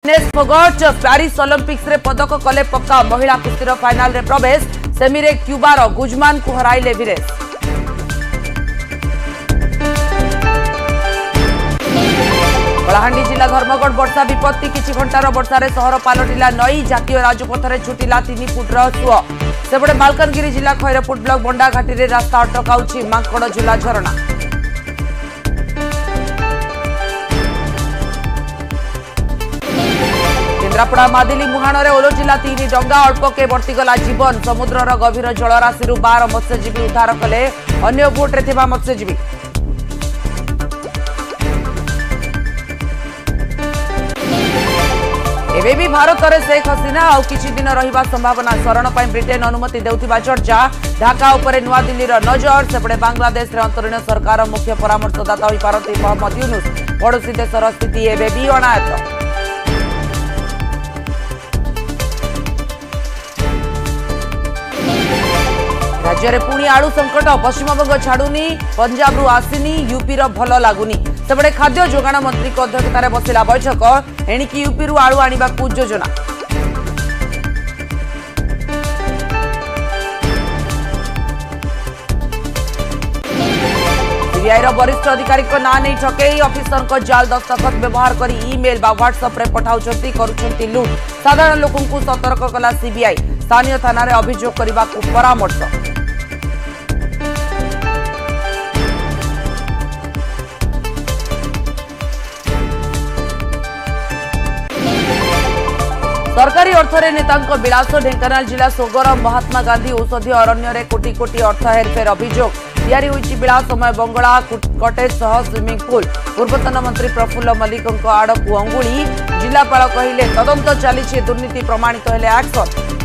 Vinesh Phogat Paris Olympics रे पदक कले पक्का महिला कुस्तीर फाइनाल रे प्रवेश सेमी रे क्यूबार गुजमान को हराइले विनेश। कलाहांडी जिला धर्मगढ़ वर्षा विपत्ति किछि घंटार वर्षारे सहर पालटिला नई जातीय राजपथ रे छुटिला 3 फुटर सुओ सेपटे मालकानगिरी जिला खैरपुट ब्लॉक बंडाघाटी रे रास्ता अटकाउछि मांकड़ झुला झरणा। केन्द्रापड़ा मादिली मुहाण रे ओलोजिला 3 डंगा अल्प के वर्तीगला जीवन समुद्रर गभीर जलराशि 12 मत्स्यजीवी उद्धार कले अन्य बोट रे थिबा मत्स्यजीवी। एबे भी भारत रे शेख हसीना आउ किछि दिन रहिबा संभावना शरण पई ब्रिटेन अनुमति देउथिबा चर्चा ढाका उपरे नुआ दिल्ली रो नजर सेपटे बांग्लादेश रे अंतरीण सरकार मुख्य परामर्शदाता होई पारती मोहम्मद यूनुस पड़ोसी देशर स्थिति एबे भी अनायत। राज्य में पुणी आलू संकट पश्चिमबंग छाड़ुनी पंजाब रु आसीनी यूपी रो भल लागुनी सेपटे खाद्य जोगाण मंत्री अध्यक्षतार बसिला बैठक एणिकी यूपी रु आलू आनिबाकू योजना। सीबीआई रो वरिष्ठ अधिकारी ना नहीं ठकई ऑफिसर को जाल दस्तखत व्यवहार करी ईमेल बा व्हाट्सएप रे पठाउछंती करूछंती लूट साधारण लोकन को सतर्क कला सीबीआई स्थानीय थाना रे अभियोग करबा को परामर्श। सरकारी अर्थ नेता विलास ढेंकानाल जिला सोगर महात्मा गांधी औषधि अरण्य कोटी कोटी अर्थ हेरफेर अभियोग तैयारी होईछि विलासमय बंगला कटेज सह स्विमिंग पूल पूर्वतन मंत्री प्रफुल्ल मल्लिक आड़ को अंगुली जिलापाल कहले तदंत चली दुर्नीति प्रमाणित हेले एक्शन।